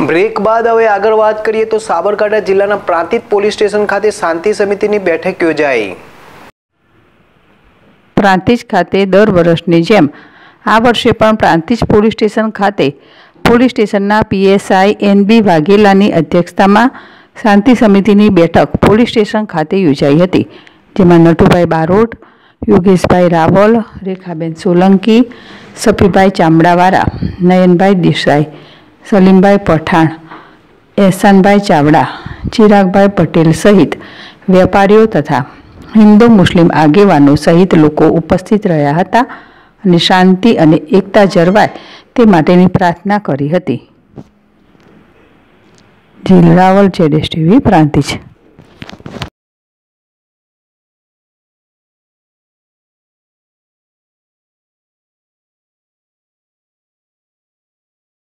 Break બાદ હવે આગળ વાત કરીએ તો સાબરકાંઠા જિલ્લાના પ્રાંતિજ પોલીસ સ્ટેશન ખાતે શાંતિ સમિતિની બેઠક યોજાઈ। પ્રાંતિજ ખાતે દર વર્ષની જેમ આ વર્ષે પણ પ્રાંતિજ પોલીસ સ્ટેશન ખાતે પોલીસ સ્ટેશનના પીએસઆઈ એનબી વાઘેલાની અધ્યક્ષતામાં શાંતિ સમિતિની બેઠક પોલીસ સ્ટેશન ખાતે યોજાઈ હતી, જેમાં નટુભાઈ બારોટ, યોગેશભાઈ રાવલ, રેખાબેન સોલંકી, સફીભાઈ ચામડાવાળા, નયનભાઈ દેસાઈ, સલીમભાઈ પઠાણ, એહસાનભાઈ ચાવડા, ચિરાગભાઈ પટેલ સહિત વેપારીઓ તથા હિન્દુ મુસ્લિમ આગેવાનો સહિત લોકો ઉપસ્થિત રહ્યા હતા અને શાંતિ અને એકતા જળવાય તે માટેની પ્રાર્થના કરી હતી। જીલ રાવલ, જેડેશ ટીવી, પ્રાંતિજ।